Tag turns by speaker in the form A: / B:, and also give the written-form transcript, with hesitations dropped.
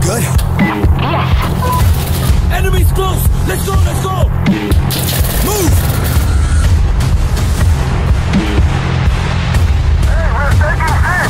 A: good?
B: Yes. Enemies close! Let's go, let's go!
A: Move!
C: Hey, we're taking C!